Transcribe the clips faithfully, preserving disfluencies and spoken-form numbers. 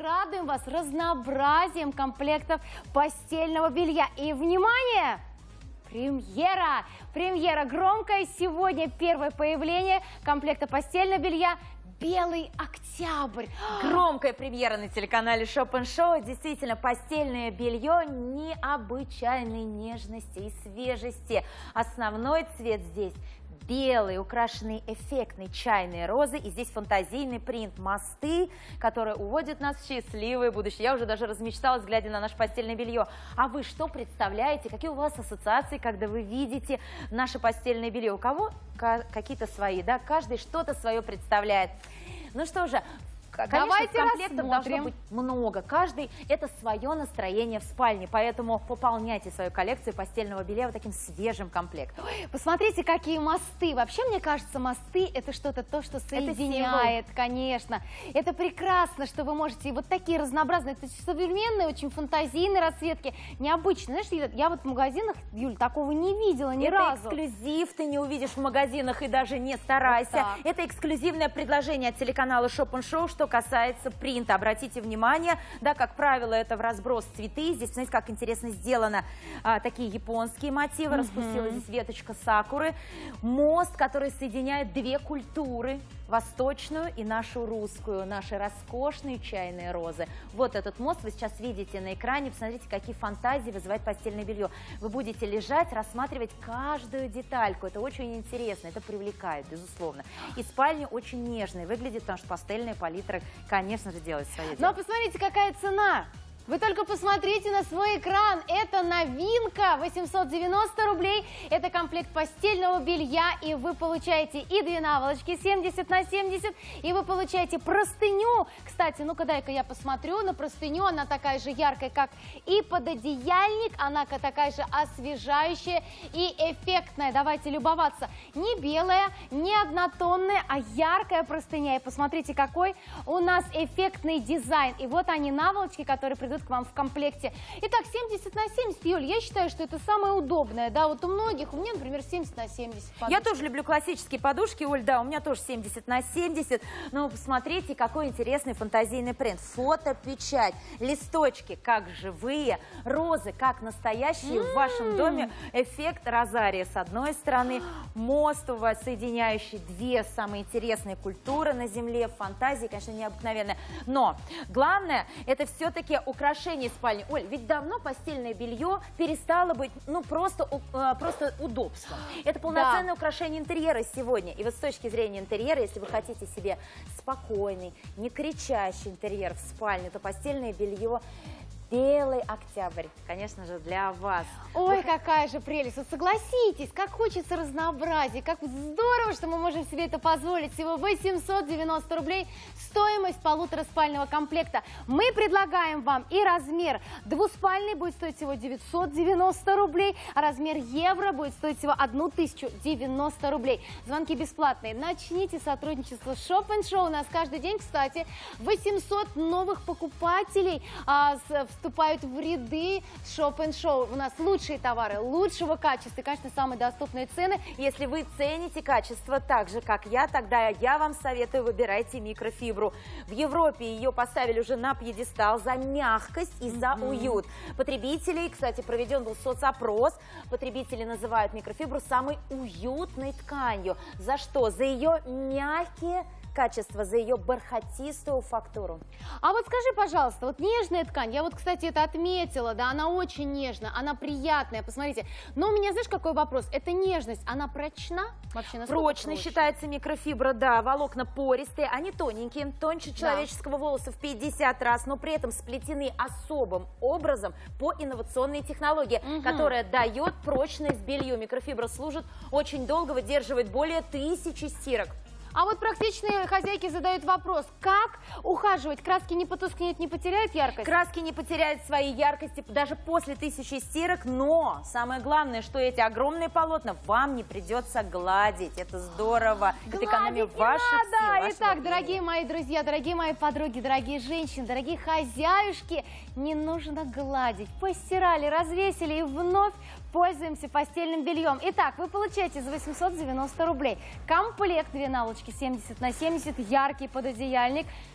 радуем вас разнообразием комплектов постельного белья. И, внимание! Премьера! Премьера громкая сегодня. Первое появление комплекта постельного белья «Белый октябрь». Громкая премьера на телеканале Shop and Show. Действительно, постельное белье необычайной нежности и свежести. Основной цвет здесь белый, украшенный эффектной чайной розой. И здесь фантазийный принт мосты, которые уводят нас в счастливое будущее. Я уже даже размечталась, глядя на наше постельное белье. А вы что представляете? Какие у вас ассоциации, когда вы видите наше постельное белье? У кого какие-то свои, да? Каждый что-то свое представляет. Ну что же, конечно, давайте комплектов рассмотрим. должно быть много. Каждый это свое настроение в спальне. Поэтому пополняйте свою коллекцию постельного белья вот таким свежим комплектом. Ой, посмотрите, какие мосты. Вообще, мне кажется, мосты это что-то то, что соединяет, конечно. Это прекрасно, что вы можете вот такие разнообразные, это современные, очень фантазийные расцветки, необычные. Знаешь, я вот в магазинах, Юль, такого не видела ни это разу. Эксклюзив, ты не увидишь в магазинах и даже не старайся. Вот это эксклюзивное предложение от телеканала Shop and Show, что касается принта. Обратите внимание, да, как правило, это в разброс цветы. Здесь, смотрите, как интересно сделано. А, такие японские мотивы. Mm-hmm. Распустилась здесь веточка сакуры. Мост, который соединяет две культуры. Восточную и нашу русскую. Наши роскошные чайные розы. Вот этот мост вы сейчас видите на экране. Посмотрите, какие фантазии вызывает постельное белье. Вы будете лежать, рассматривать каждую детальку. Это очень интересно, это привлекает, безусловно. И спальня очень нежная выглядит, потому что пастельная палитра, конечно же, делает свое дело. Но посмотрите, какая цена! Вы только посмотрите на свой экран. Это новинка. восемьсот девяносто рублей. Это комплект постельного белья. И вы получаете и две наволочки семьдесят на семьдесят. И вы получаете простыню. Кстати, ну-ка дай-ка я посмотрю на простыню. Она такая же яркая, как и пододеяльник. Она такая же освежающая и эффектная. Давайте любоваться. Не белая, не однотонная, а яркая простыня. И посмотрите, какой у нас эффектный дизайн. И вот они, наволочки, которые придут к вам в комплекте. Итак, семьдесят на семьдесят, Юль, я считаю, что это самое удобное, да, вот у многих, у меня, например, семьдесят на семьдесят подушки. Я тоже люблю классические подушки, Оль, да, у меня тоже семьдесят на семьдесят, но посмотрите, какой интересный фантазийный принт. Фотопечать, листочки как живые, розы как настоящие. Mm-hmm. В вашем доме эффект розария с одной стороны, мост у вас соединяющий две самые интересные культуры на земле, фантазии, конечно, необыкновенная, но главное, это все-таки украшение украшение спальни. Оль, ведь давно постельное белье перестало быть, ну, просто, просто удобством. Это полноценное да. украшение интерьера сегодня. И вот с точки зрения интерьера, если вы хотите себе спокойный, не кричащий интерьер в спальне, то постельное белье «Белый октябрь», конечно же, для вас. Ой, какая же прелесть. Вот согласитесь, как хочется разнообразия, как здорово, что мы можем себе это позволить. Всего восемьсот девяносто рублей стоимость полутораспального комплекта. Мы предлагаем вам и размер двуспальный будет стоить всего девятьсот девяносто рублей, а размер евро будет стоить всего тысячу девяносто рублей. Звонки бесплатные. Начните сотрудничество с Shop and Show. У нас каждый день, кстати, восемьсот новых покупателей а, с, вступают в ряды Shop and Show. У нас лучшие товары, лучшего качества и, конечно, самые доступные цены. Если вы цените качество так же, как я, тогда я вам советую, выбирайте микрофибру. В Европе ее поставили уже на пьедестал за мягкость и за mm-hmm. уют. Потребителей, кстати, проведен был соцопрос. Потребители называют микрофибру самой уютной тканью. За что? За ее мягкие качество, за ее бархатистую фактуру. А вот скажи, пожалуйста, вот нежная ткань, я вот, кстати, это отметила, да, она очень нежная, она приятная, посмотрите. Но у меня, знаешь, какой вопрос? Эта нежность, она прочна? Вообще, прочной считается микрофибра, да, волокна пористые, они тоненькие, тоньше да. человеческого волоса в пятьдесят раз, но при этом сплетены особым образом по инновационной технологии, угу. которая дает прочность белью. Микрофибра служит очень долго, выдерживает более тысячи стирок. А вот практичные хозяйки задают вопрос, как ухаживать? Краски не потускнеют, не потеряют яркость? Краски не потеряют своей яркости даже после тысячи стирок, но самое главное, что эти огромные полотна вам не придется гладить. Это здорово. Гладить это экономия ваших надо. сил. Итак, дорогие мои друзья, дорогие мои подруги, дорогие женщины, дорогие хозяюшки, не нужно гладить. Постирали, развесили и вновь пользуемся постельным бельем. Итак, вы получаете за восемьсот девяносто рублей комплект, две наволочки семьдесят на семьдесят, яркий пододеяльник,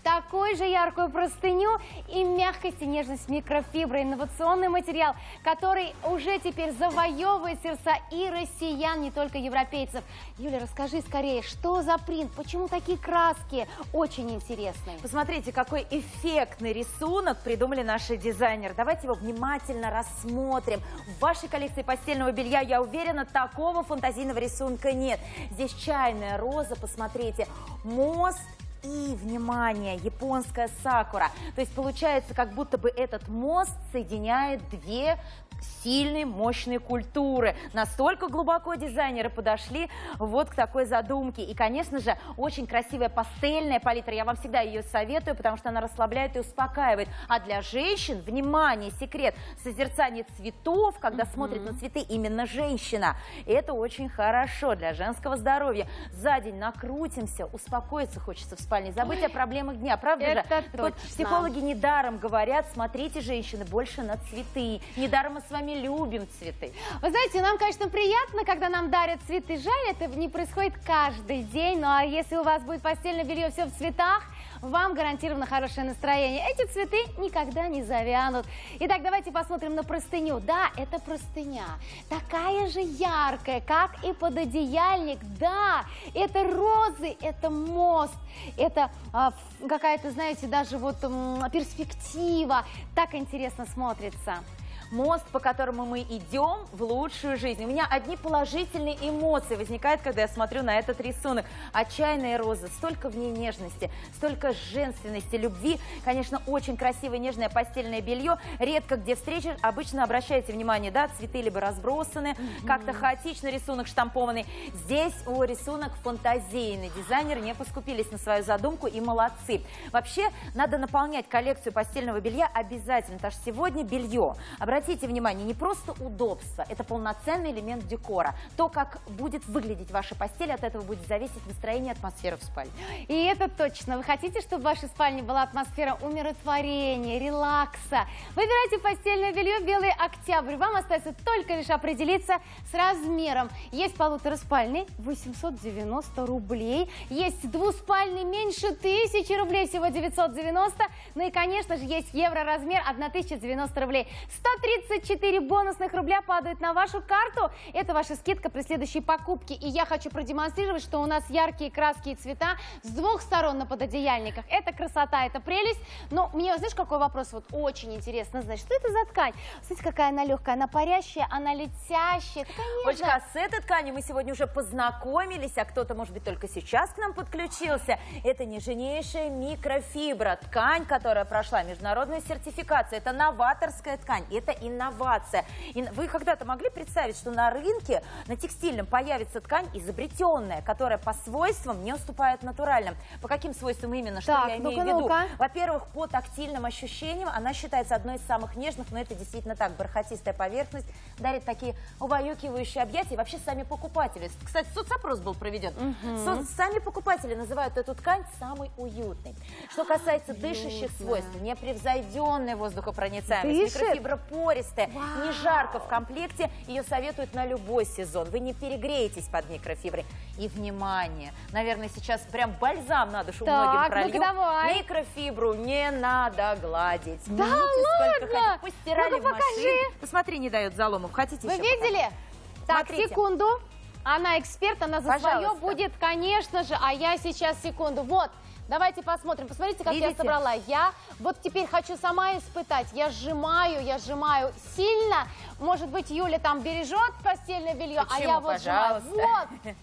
такую же яркую простыню и мягкость и нежность микрофибры. Инновационный материал, который уже теперь завоевывает сердца и россиян, не только европейцев. Юля, расскажи скорее, что за принт, почему такие краски? Очень интересные. Посмотрите, какой эффектный рисунок придумали наши дизайнеры. Давайте его внимательно рассмотрим. В вашей коллекции постельного белья, я уверена, такого фантазийного рисунка нет. Здесь чайная роза, посмотрите, мост и, внимание, японская сакура. То есть получается, как будто бы этот мост соединяет две сильные, мощные культуры. Настолько глубоко дизайнеры подошли вот к такой задумке. И, конечно же, очень красивая пастельная палитра. Я вам всегда ее советую, потому что она расслабляет и успокаивает. А для женщин, внимание, секрет, созерцание цветов, когда mm-hmm. смотрит на цветы именно женщина. Это очень хорошо для женского здоровья. За день накрутимся, успокоиться хочется в спальне, забыть Ой, о проблемах дня, правда же? Это вот психологи недаром говорят, смотрите, женщины, больше на цветы. Недаром мы с вами любим цветы. Вы знаете, нам, конечно, приятно, когда нам дарят цветы. Жаль, это не происходит каждый день. Ну а если у вас будет постельное белье все в цветах, вам гарантировано хорошее настроение. Эти цветы никогда не завянут. Итак, давайте посмотрим на простыню. Да, это простыня. Такая же яркая, как и пододеяльник. Да, это розы, это мост, это а, какая-то, знаете, даже вот м, перспектива. Так интересно смотрится. Мост, по которому мы идем в лучшую жизнь. У меня одни положительные эмоции возникают, когда я смотрю на этот рисунок. Отчаянная роза, столько в ней нежности, столько женственности, любви. Конечно, очень красивое нежное постельное белье. Редко где встречаешь. Обычно обращайте внимание, да, цветы либо разбросаны, mm-hmm. как-то хаотично рисунок штампованный. Здесь о, рисунок фантазийный. Дизайнеры не поскупились на свою задумку и молодцы. Вообще, надо наполнять коллекцию постельного белья обязательно, потому что сегодня белье. Обратите внимание, не просто удобство, это полноценный элемент декора. То, как будет выглядеть ваша постель, от этого будет зависеть настроение и атмосфера в спальне. И это точно. Вы хотите, чтобы в вашей спальне была атмосфера умиротворения, релакса? Выбирайте постельное белье «Белый октябрь». Вам остается только лишь определиться с размером. Есть полутораспальный, восемьсот девяносто рублей. Есть двуспальный, меньше тысячи рублей, всего девятьсот девяносто. Ну и, конечно же, есть евроразмер, тысяча девяносто рублей. сто тридцать четыре бонусных рубля падают на вашу карту. Это ваша скидка при следующей покупке. И я хочу продемонстрировать, что у нас яркие краски и цвета с двух сторон на пододеяльниках. Это красота, это прелесть. Но мне, знаешь, какой вопрос вот очень интересно знать. Что это за ткань? Смотрите, какая она легкая, она парящая, она летящая. Олечка, с этой тканью мы сегодня уже познакомились, а кто-то, может быть, только сейчас к нам подключился. Это нежнейшая микрофибра. Ткань, которая прошла международную сертификацию. Это новаторская ткань. Это инновация. И вы когда-то могли представить, что на рынке, на текстильном, появится ткань изобретенная, которая по свойствам не уступает натуральным? По каким свойствам именно, что так, я имею ну-ка, в виду? ну-ка. Во-первых, по тактильным ощущениям она считается одной из самых нежных, но это действительно так. Бархатистая поверхность дарит такие убаюкивающие объятия. И вообще сами покупатели. Кстати, соцопрос был проведен. Угу. Сами покупатели называют эту ткань самой уютной. Что касается дышащих свойств, непревзойденная воздухопроницаемость, микрофибра пористая, Вау. не жарко в комплекте, ее советуют на любой сезон. Вы не перегреетесь под микрофиброй. И, внимание, наверное, сейчас прям бальзам на душу так, многим пролью. Ну-ка давай. Микрофибру не надо гладить. Да Видите, ладно? Постирали ну-ка в машине. Посмотри, не дает заломов. Хотите Вы еще видели? покажу? Так, Смотрите. секунду. Она эксперт, она за Пожалуйста. свое будет, конечно же. А я сейчас, секунду. Вот. Давайте посмотрим. Посмотрите, как Видите? я собрала. Я вот теперь хочу сама испытать. Я сжимаю, я сжимаю сильно. Может быть, Юля там бережет постельное белье, Почему? а я вот сжимаю. Пожалуйста. Вот.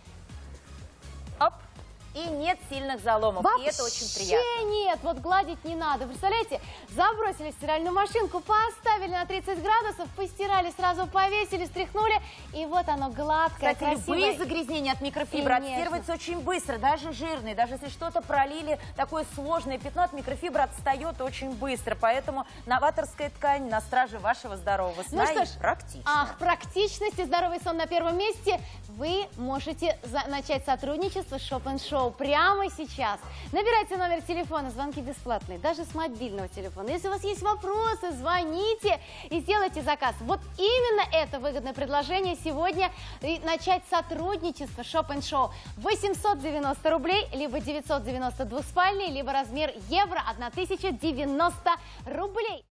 Оп. И нет сильных заломов. Вообще и это очень приятно. нет, вот гладить не надо. Представляете, забросили в стиральную машинку, поставили на тридцать градусов, постирали, сразу повесили, стряхнули, и вот оно гладкое, Кстати, красивое. любые загрязнения от микрофибры отстирываются очень быстро, даже жирные. Даже если что-то пролили, такое сложное пятно, от микрофибры отстает очень быстро. Поэтому новаторская ткань на страже вашего здорового сна. Ну что ж, и практично. Ах, практичность и здоровый сон на первом месте. Вы можете начать сотрудничество с Shop and Shop. Шоу прямо сейчас. Набирайте номер телефона, звонки бесплатные, даже с мобильного телефона. Если у вас есть вопросы, звоните и сделайте заказ. Вот именно это выгодное предложение сегодня и начать сотрудничество Shop энд Show. восемьсот девяносто рублей, либо девятьсот девяносто двухспальный, либо размер евро тысяча девяносто рублей.